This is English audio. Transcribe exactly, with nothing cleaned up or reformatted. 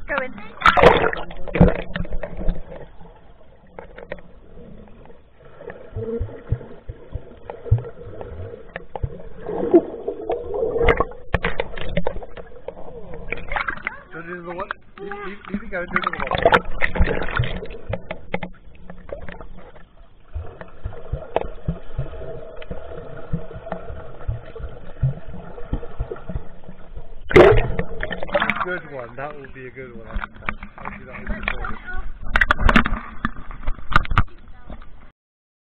Go in. Go to the one. You, you, you can go to the one. Good one. That will be a good one. I think. Hopefully that will be recorded.